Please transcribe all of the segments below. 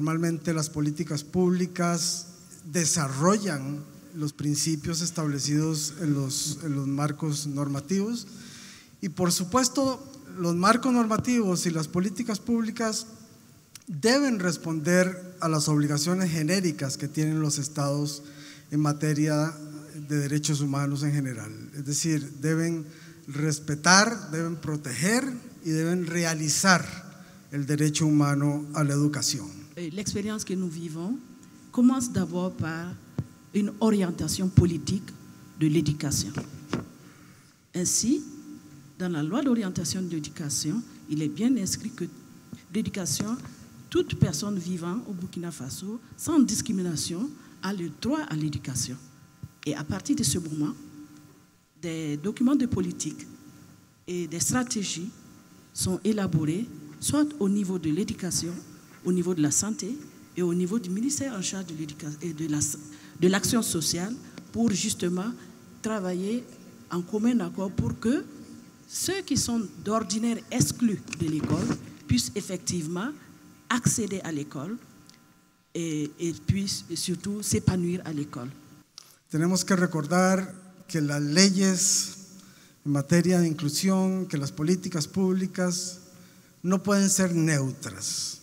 Normalmente las políticas públicas desarrollan los principios establecidos en los marcos normativos y por supuesto los marcos normativos y las políticas públicas deben responder a las obligaciones genéricas que tienen los estados en materia de derechos humanos en general. Es decir, deben respetar, deben proteger y deben realizar el derecho humano a la educación. L'expérience que nous vivons commence d'abord par une orientation politique de l'éducation. Ainsi, dans la loi d'orientation de l'éducation, il est bien inscrit que l'éducation, toute personne vivant au Burkina Faso, sans discrimination, a le droit à l'éducation. Et à partir de ce moment, des documents de politique et des stratégies sont élaborés, soit au niveau de l'éducation, au niveau de la santé et au niveau du ministère en charge de l'éducation et de l'action sociale pour justement travailler en commun accord pour que ceux qui sont d'ordinaire exclus de l'école puissent effectivement accéder à l'école et puissent surtout s'épanouir à l'école. Tenemos que recordar que las leyes en materia de inclusión, que las políticas públicas no pueden ser neutras.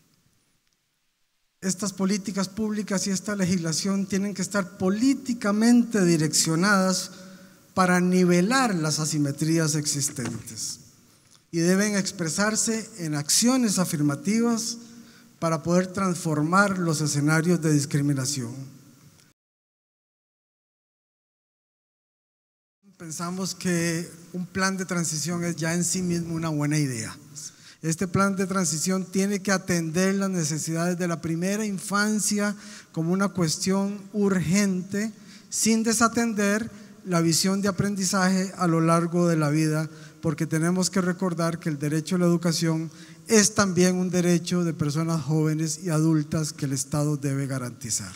Estas políticas públicas y esta legislación tienen que estar políticamente direccionadas para nivelar las asimetrías existentes y deben expresarse en acciones afirmativas para poder transformar los escenarios de discriminación. Pensamos que un plan de transición es ya en sí mismo una buena idea. Este plan de transición tiene que atender las necesidades de la primera infancia como una cuestión urgente, sin desatender la visión de aprendizaje a lo largo de la vida, porque tenemos que recordar que el derecho a la educación es también un derecho de personas jóvenes y adultas que el Estado debe garantizar.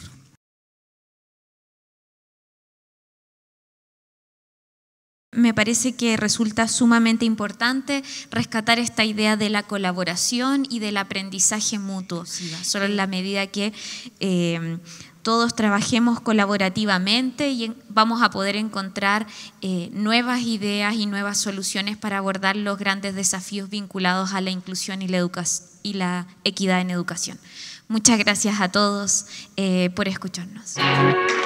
Me parece que resulta sumamente importante rescatar esta idea de la colaboración y del aprendizaje mutuo, solo en la medida que todos trabajemos colaborativamente y vamos a poder encontrar nuevas ideas y nuevas soluciones para abordar los grandes desafíos vinculados a la inclusión y la equidad en educación. Muchas gracias a todos por escucharnos.